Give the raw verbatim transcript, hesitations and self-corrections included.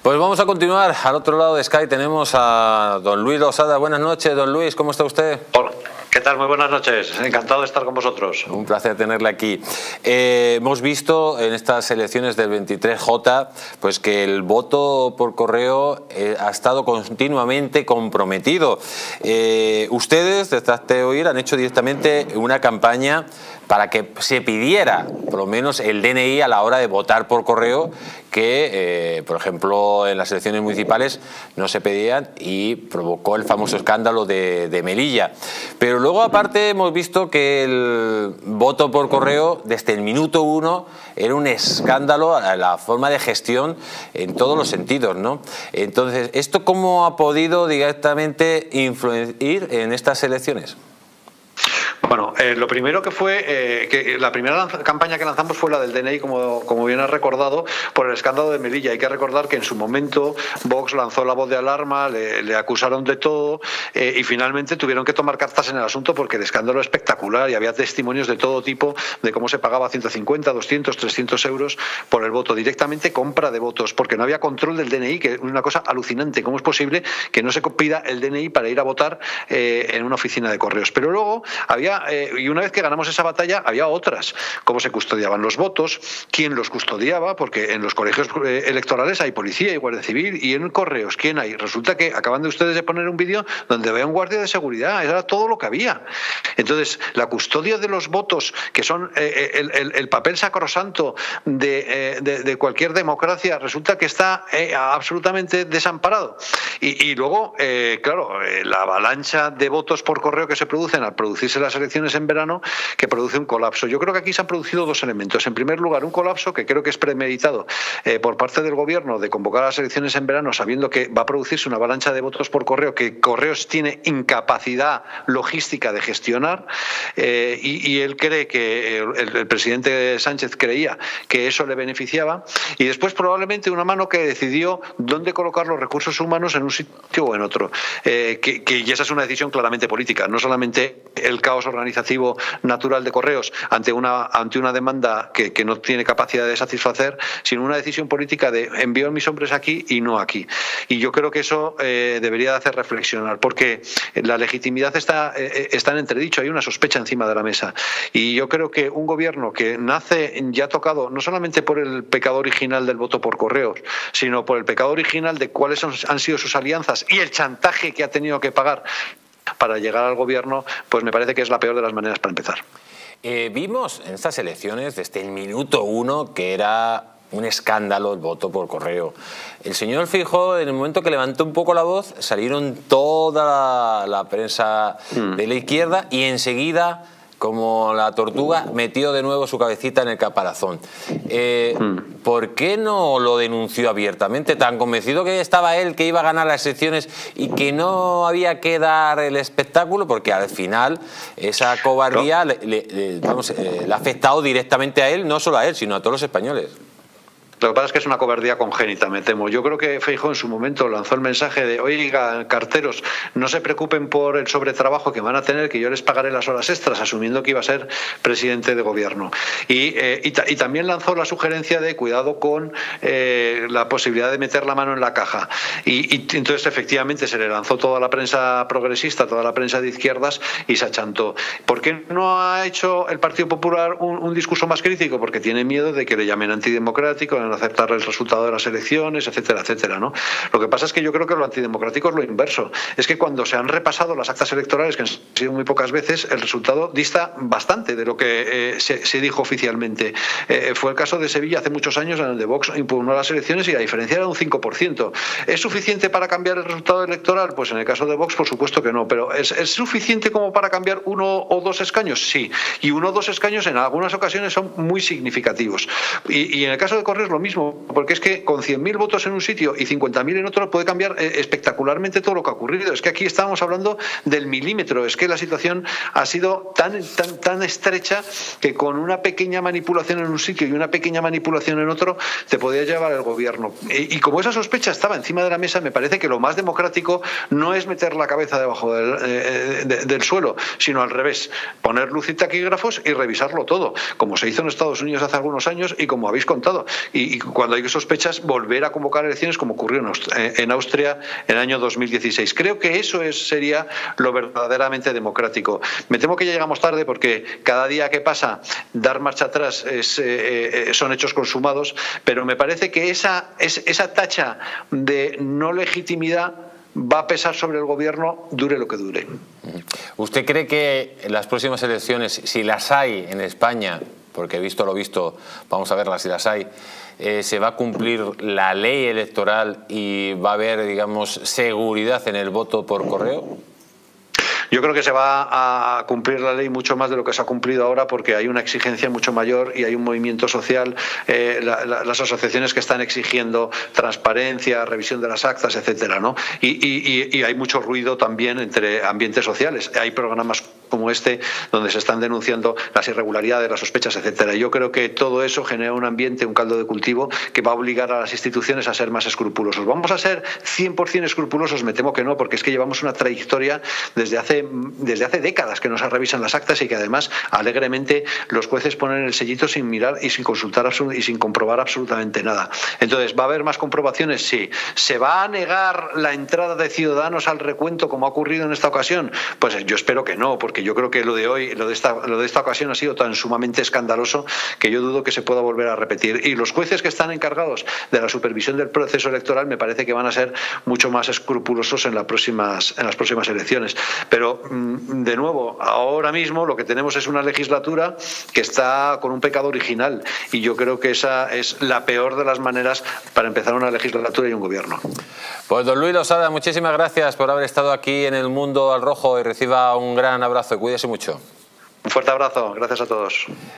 Pues vamos a continuar. Al otro lado de Skype tenemos a don Luis Losada. Buenas noches, don Luis, ¿cómo está usted? Hola. ¿Qué tal? Muy buenas noches. Encantado de estar con vosotros. Un placer tenerle aquí. Eh, hemos visto en estas elecciones del veintitrés J pues que el voto por correo eh, ha estado continuamente comprometido. Eh, ustedes, desde oír, han hecho directamente una campaña para que se pidiera por lo menos el D N I a la hora de votar por correo, que eh, por ejemplo en las elecciones municipales no se pedían y provocó el famoso escándalo de, de Melilla. Pero luego aparte hemos visto que el voto por correo desde el minuto uno era un escándalo a la forma de gestión en todos los sentidos, ¿no? Entonces, ¿esto cómo ha podido directamente influir en estas elecciones? Bueno, eh, lo primero que fue, eh, que la primera campaña que lanzamos fue la del D N I, como, como bien has recordado, por el escándalo de Melilla. Hay que recordar que en su momento Vox lanzó la voz de alarma, le, le acusaron de todo eh, y finalmente tuvieron que tomar cartas en el asunto porque el escándalo es espectacular y había testimonios de todo tipo de cómo se pagaba ciento cincuenta, doscientos, trescientos euros por el voto, directamente compra de votos, porque no había control del D N I, que es una cosa alucinante. ¿Cómo es posible que no se pida el D N I para ir a votar eh, en una oficina de correos? Pero luego había Eh, y una vez que ganamos esa batalla había otras, cómo se custodiaban los votos, quién los custodiaba, porque en los colegios eh, electorales hay policía y guardia civil, y en correos ¿quién hay? Resulta que acaban de ustedes de poner un vídeo donde había un guardia de seguridad, era todo lo que había. Entonces la custodia de los votos, que son eh, el, el, el papel sacrosanto de, eh, de, de cualquier democracia, resulta que está eh, absolutamente desamparado. Y, y luego, eh, claro, eh, la avalancha de votos por correo que se producen al producirse las elecciones en verano, que produce un colapso. Yo creo que aquí se han producido dos elementos. En primer lugar, un colapso que creo que es premeditado eh, por parte del gobierno de convocar las elecciones en verano sabiendo que va a producirse una avalancha de votos por correo que Correos tiene incapacidad logística de gestionar eh, y, y él cree que el, el presidente Sánchez creía que eso le beneficiaba, y después probablemente una mano que decidió dónde colocar los recursos humanos en un sitio o en otro, eh, que, que y esa es una decisión claramente política, no solamente el caos organizativo natural de Correos ante una ante una demanda que, que no tiene capacidad de satisfacer, sino una decisión política de envío a mis hombres aquí y no aquí. Y yo creo que eso eh, debería de hacer reflexionar, porque la legitimidad está, eh, está en entredicho, hay una sospecha encima de la mesa. Y yo creo que un gobierno que nace ya tocado no solamente por el pecado original del voto por correos, sino por el pecado original de cuáles son, han sido sus alianzas y el chantaje que ha tenido que pagar para llegar al gobierno, pues me parece que es la peor de las maneras para empezar. Eh, vimos en estas elecciones desde el minuto uno que era un escándalo el voto por correo. El señor Feijóo, en el momento que levantó un poco la voz, salieron toda la, la prensa mm. de la izquierda y enseguida, como la tortuga, metió de nuevo su cabecita en el caparazón. Eh, mm. ¿Por qué no lo denunció abiertamente? Tan convencido que estaba él que iba a ganar las elecciones y que no había que dar el espectáculo, porque al final esa cobardía le, le, le, vamos, eh, le ha afectado directamente a él, no solo a él, sino a todos los españoles. Lo que pasa es que es una cobardía congénita, me temo. Yo creo que Feijóo en su momento lanzó el mensaje de: oiga, carteros, no se preocupen por el sobretrabajo que van a tener, que yo les pagaré las horas extras, asumiendo que iba a ser presidente de gobierno. Y, eh, y, y también lanzó la sugerencia de cuidado con eh, la posibilidad de meter la mano en la caja. Y, y entonces efectivamente se le lanzó toda la prensa progresista, toda la prensa de izquierdas, y se achantó. ¿Por qué no ha hecho el Partido Popular un, un discurso más crítico? Porque tiene miedo de que le llamen antidemocrático, en aceptar el resultado de las elecciones, etcétera, etcétera, ¿no? Lo que pasa es que yo creo que lo antidemocrático es lo inverso. Es que cuando se han repasado las actas electorales, que han sido muy pocas veces, el resultado dista bastante de lo que eh, se, se dijo oficialmente. Eh, fue el caso de Sevilla hace muchos años, en donde Vox impugnó las elecciones y la diferencia era un cinco por ciento. ¿Es suficiente para cambiar el resultado electoral? Pues en el caso de Vox, por supuesto que no. Pero ¿es, es suficiente como para cambiar uno o dos escaños? Sí. Y uno o dos escaños en algunas ocasiones son muy significativos. Y, y en el caso de Correos lo mismo, porque es que con cien mil votos en un sitio y cincuenta mil en otro puede cambiar eh, espectacularmente todo lo que ha ocurrido. Es que aquí estábamos hablando del milímetro, es que la situación ha sido tan, tan, tan estrecha que con una pequeña manipulación en un sitio y una pequeña manipulación en otro te podía llevar el gobierno. Y, y como esa sospecha estaba encima de la mesa, me parece que lo más democrático no es meter la cabeza debajo del, eh, de, del suelo, sino al revés, poner luz y taquígrafos y revisarlo todo, como se hizo en Estados Unidos hace algunos años y como habéis contado. Y y, y cuando hay sospechas volver a convocar elecciones como ocurrió en Austria, en Austria en el año dos mil dieciséis. Creo que eso es, sería lo verdaderamente democrático. Me temo que ya llegamos tarde porque cada día que pasa dar marcha atrás es, eh, son hechos consumados, pero me parece que esa, es, esa tacha de no legitimidad va a pesar sobre el gobierno, dure lo que dure. ¿Usted cree que en las próximas elecciones, si las hay en España, porque visto lo visto, vamos a verlas si las hay, eh, se va a cumplir la ley electoral y va a haber, digamos, seguridad en el voto por correo? Yo creo que se va a cumplir la ley mucho más de lo que se ha cumplido ahora, porque hay una exigencia mucho mayor y hay un movimiento social, eh, la, la, las asociaciones que están exigiendo transparencia, revisión de las actas, etcétera, ¿no? Y, y, y hay mucho ruido también entre ambientes sociales. Hay programas como este donde se están denunciando las irregularidades, las sospechas, etcétera. Yo creo que todo eso genera un ambiente, un caldo de cultivo que va a obligar a las instituciones a ser más escrupulosos. ¿Vamos a ser cien por cien escrupulosos? Me temo que no, porque es que llevamos una trayectoria desde hace desde hace décadas que no se revisan las actas y que además alegremente los jueces ponen el sellito sin mirar y sin consultar y sin comprobar absolutamente nada. Entonces, ¿va a haber más comprobaciones? Sí. ¿Se va a negar la entrada de ciudadanos al recuento como ha ocurrido en esta ocasión? Pues yo espero que no, porque yo creo que lo de hoy, lo de esta, lo de esta ocasión ha sido tan sumamente escandaloso que yo dudo que se pueda volver a repetir. Y los jueces que están encargados de la supervisión del proceso electoral me parece que van a ser mucho más escrupulosos en las próximas, en las próximas elecciones. Pero de nuevo, ahora mismo lo que tenemos es una legislatura que está con un pecado original y yo creo que esa es la peor de las maneras para empezar una legislatura y un gobierno. Pues don Luis Losada, muchísimas gracias por haber estado aquí en El Mundo al Rojo y reciba un gran abrazo y cuídese mucho. Un fuerte abrazo, gracias a todos.